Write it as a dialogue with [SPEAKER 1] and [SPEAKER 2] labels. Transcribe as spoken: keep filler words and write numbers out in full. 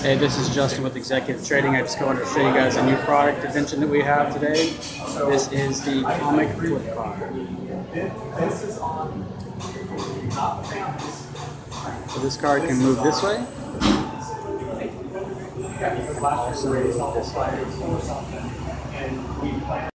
[SPEAKER 1] Hey, this is Justin with Executive Trading. I just wanted to show you guys a new product invention that we have today. This is the Comic Flip Card. So this card can move this way. Also move this way.